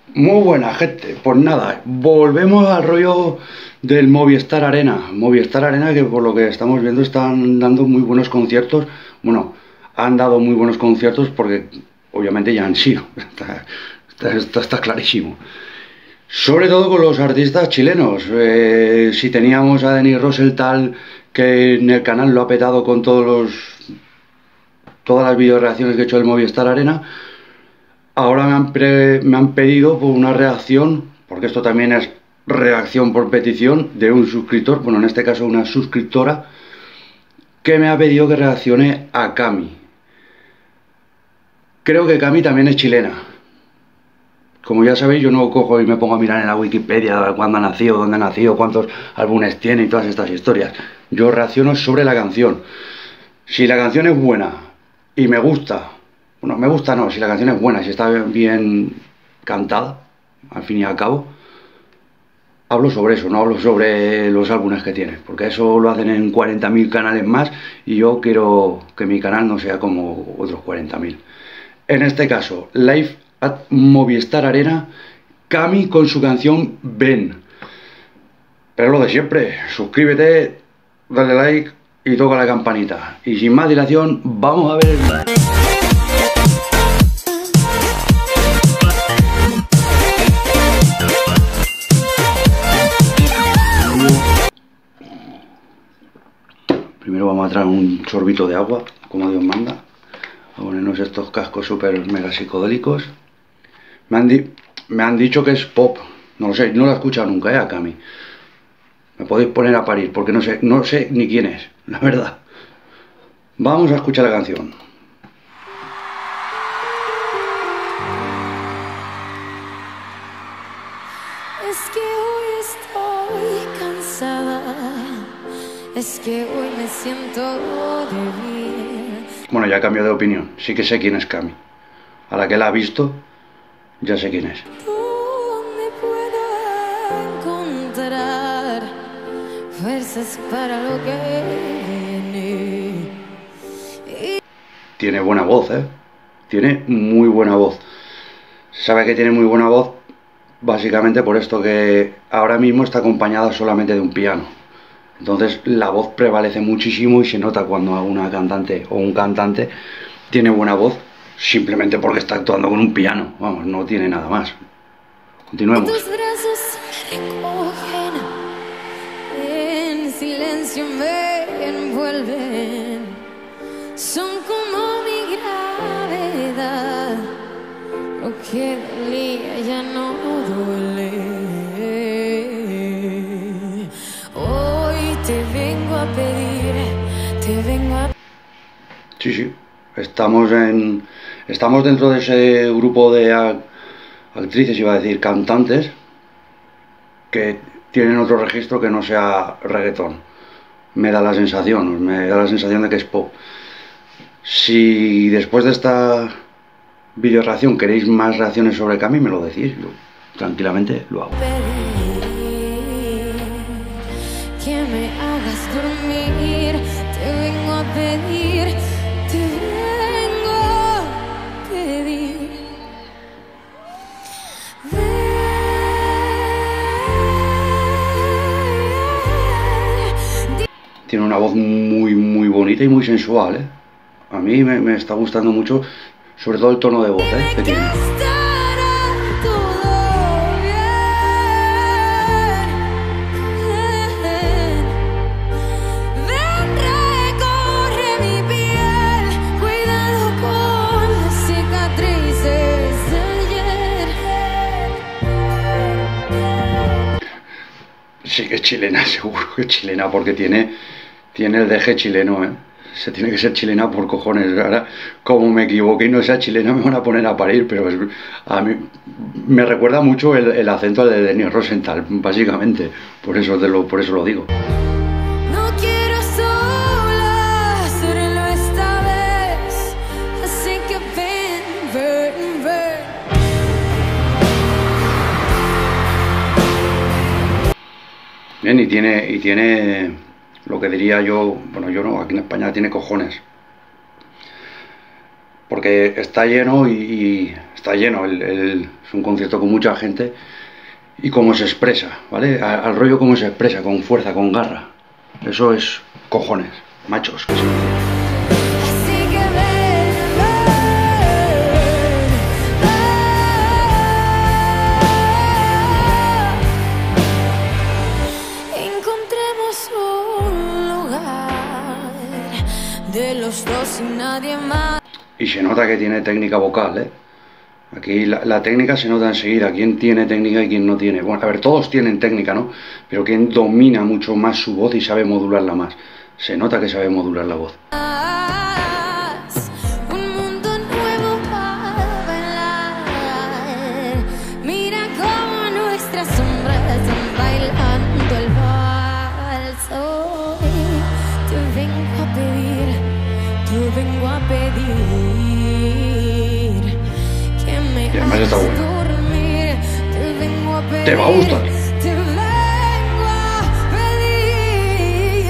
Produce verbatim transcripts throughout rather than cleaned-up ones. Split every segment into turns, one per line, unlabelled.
Muy buena gente, pues nada, volvemos al rollo del Movistar Arena. Movistar Arena, que por lo que estamos viendo están dando muy buenos conciertos. Bueno, han dado muy buenos conciertos porque obviamente ya han sido. Está, está, está, está clarísimo. Sobre todo con los artistas chilenos. Eh, si teníamos a Denis Rosenthal, que en el canal lo ha petado con todos los, todas las videoreacciones que he hecho del Movistar Arena. Ahora me han, pre, me han pedido por una reacción, porque esto también es reacción por petición de un suscriptor, bueno, en este caso una suscriptora, que me ha pedido que reaccione a Cami. Creo que Cami también es chilena. Como ya sabéis, yo no cojo y me pongo a mirar en la Wikipedia cuándo ha nacido, dónde ha nacido, cuántos álbumes tiene y todas estas historias. Yo reacciono sobre la canción. Si la canción es buena y me gusta, bueno, me gusta no, si la canción es buena, si está bien cantada, al fin y al cabo, hablo sobre eso, no hablo sobre los álbumes que tiene, porque eso lo hacen en cuarenta mil canales más y yo quiero que mi canal no sea como otros cuarenta mil. En este caso, Live at Movistar Arena, Cami con su canción Ven. Pero lo de siempre, suscríbete, dale like y toca la campanita. Y sin más dilación, vamos a ver el vídeo. Primero vamos a traer un sorbito de agua, como Dios manda. A ponernos estos cascos súper mega psicodélicos. Me han, di me han dicho que es pop. No lo sé, no lo he escuchado nunca, ¿eh? A Cami. Me podéis poner a parir, porque no sé, no sé ni quién es, la verdad. Vamos a escuchar la canción.
Es que hoy estoy cansada, es que hoy me siento débil.
Bueno, ya cambio de opinión, sí que sé quién es Cami. A la que la ha visto, ya sé quién es.
¿Dónde puedo encontrar fuerzas para lo que viene? Y...
Tiene buena voz, ¿eh? Tiene muy buena voz. Sabe que tiene muy buena voz básicamente por esto, que ahora mismo está acompañada solamente de un piano. Entonces la voz prevalece muchísimo y se nota cuando una cantante o un cantante tiene buena voz simplemente porque está actuando con un piano. Vamos, no tiene nada más. Continuemos.
Tus brazos me recogen, en silencio me envuelven, son como mi gravedad. Lo que dolía ya no duele. Hoy te vengo a pedir, te vengo a...
Sí, sí, estamos en estamos dentro de ese grupo de actrices, iba a decir cantantes, que tienen otro registro que no sea reggaetón. Me da la sensación, me da la sensación de que es pop. Si después de esta video reacción queréis más reacciones sobre Cami, me lo decís, yo tranquilamente lo hago.
Que me hagas dormir, te vengo a pedir, te vengo a pedir.
Tiene una voz muy muy bonita y muy sensual, ¿eh? A mí me, me está gustando mucho, sobre todo el tono de voz, ¿eh? que tiene. Sí que es chilena, seguro que es chilena, porque tiene, tiene el deje chileno, ¿eh? Se tiene que ser chilena por cojones. Ahora, como me equivoqué y no sea chilena, me van a poner a parir, pero es, a mí me recuerda mucho el, el acento al de Denis Rosenthal, básicamente. Por eso, te lo, por eso lo digo.
No quiero sola hacerlo esta vez, así que ven, ven, ven.
Bien, y tiene, y tiene lo que diría yo, bueno, yo no, aquí en España tiene cojones. Porque está lleno y, y está lleno, el, el, es un concierto con mucha gente y cómo se expresa, ¿vale? Al, al rollo cómo se expresa, con fuerza, con garra. Eso es cojones, machos. Que sí.
Así que ven, ven, encontremos un lugar de los dos y nadie más.
Y se nota que tiene técnica vocal, ¿eh? Aquí la, la técnica se nota enseguida, quién tiene técnica y quién no tiene. Bueno, a ver, todos tienen técnica, ¿no? Pero quién domina mucho más su voz y sabe modularla más. Se nota que sabe modular la voz.
Un mundo nuevo para bailar. Mira cómo nuestras sombras están bailando el vals. Hoy te vengo a pedir, te vengo a pedir.
Y además está bueno.
Dormir, te vengo a pedir.
Te va a gustar.
Te vengo a pedir.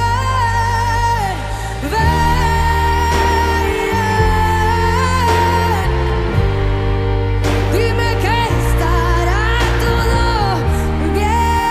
Ven. Dime que estará todo bien.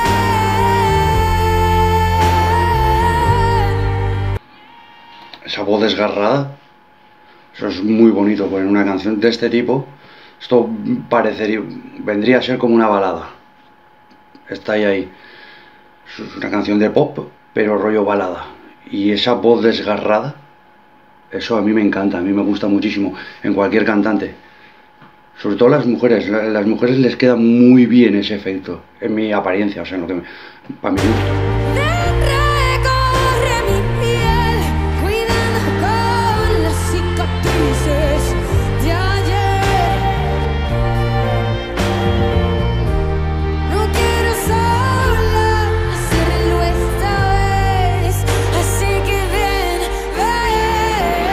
Esa voz desgarrada, eso es muy bonito, pues en una canción de este tipo. Esto parecería, vendría a ser como una balada. Está ahí, ahí. Es una canción de pop, pero rollo balada. Y esa voz desgarrada, eso a mí me encanta, a mí me gusta muchísimo en cualquier cantante. Sobre todo las mujeres, a las mujeres les queda muy bien ese efecto, en mi apariencia, o sea, en lo que me, para mi gusto.
Recorre mi piel, cuidando con las cicatrices de ayer. No quiero sola hacerlo esta vez, así que ven, ven,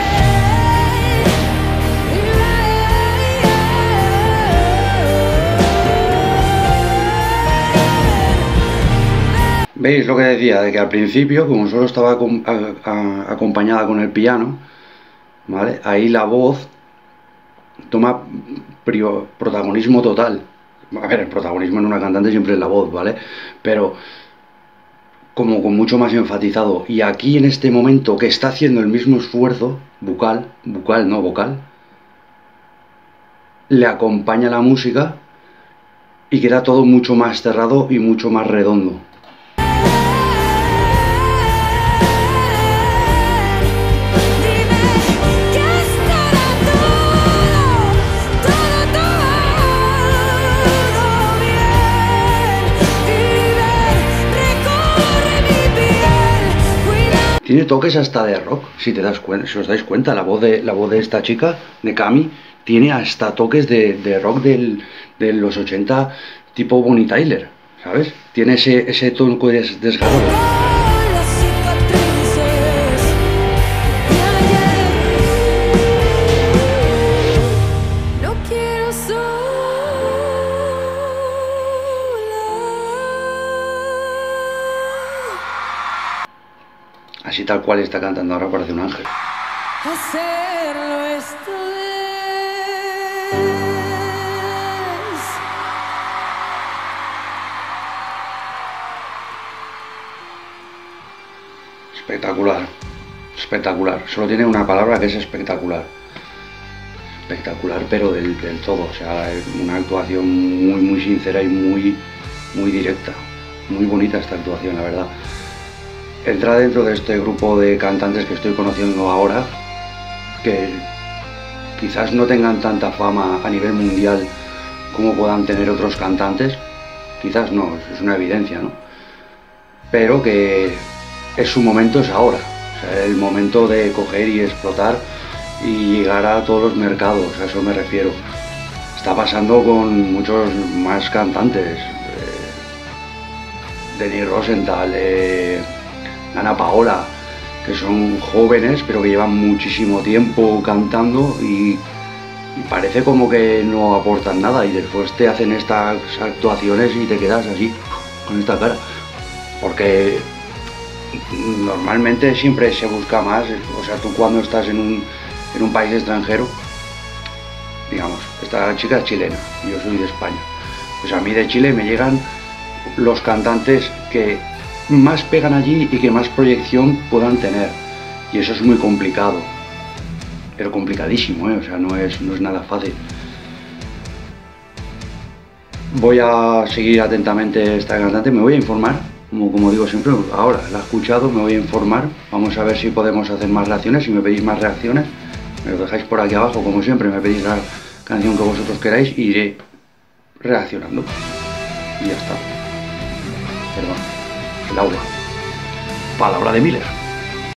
ven.
¿Veis lo que decía? De que al principio, como solo estaba acom- a- a- acompañada con el piano, ¿vale? Ahí la voz toma prio- protagonismo total. A ver, el protagonismo en una cantante siempre es la voz, ¿vale? Pero como con mucho más enfatizado. Y aquí en este momento que está haciendo el mismo esfuerzo, bucal, bucal, no vocal, le acompaña la música y queda todo mucho más cerrado y mucho más redondo. Tiene toques hasta de rock, si te das cuenta, si os dais cuenta, la voz de, la voz de esta chica, de Cami, tiene hasta toques de, de rock del, de los ochenta, tipo Bonnie Tyler, ¿sabes? Tiene ese, ese tono des, desgarrado. Así tal cual está cantando ahora, parece un ángel.
Hacerlo esta vez.
Espectacular, espectacular. Solo tiene una palabra que es espectacular. Espectacular, pero del, del todo. O sea, una actuación muy, muy sincera y muy, muy directa. Muy bonita esta actuación, la verdad. Entra dentro de este grupo de cantantes que estoy conociendo ahora, que quizás no tengan tanta fama a nivel mundial como puedan tener otros cantantes, quizás no, es una evidencia, ¿no? Pero que es su momento, es ahora, o sea, el momento de coger y explotar y llegar a todos los mercados, a eso me refiero. Está pasando con muchos más cantantes, eh, Denis Rosenthal, eh, Ana Paola, que son jóvenes pero que llevan muchísimo tiempo cantando y, y parece como que no aportan nada y después te hacen estas actuaciones y te quedas así, con esta cara, porque normalmente siempre se busca más, o sea, tú cuando estás en un, en un país extranjero digamos, esta chica es chilena, yo soy de España. Pues a mí de Chile me llegan los cantantes que más pegan allí y que más proyección puedan tener. Y eso es muy complicado. Pero complicadísimo, ¿eh? O sea, no es, no es nada fácil. Voy a seguir atentamente esta cantante, me voy a informar, como, como digo siempre, ahora la he escuchado, me voy a informar. Vamos a ver si podemos hacer más reacciones, si me pedís más reacciones, me lo dejáis por aquí abajo, como siempre, me pedís la canción que vosotros queráis y iré reaccionando. Y ya está. Perdón, el aula. Palabra de Miller.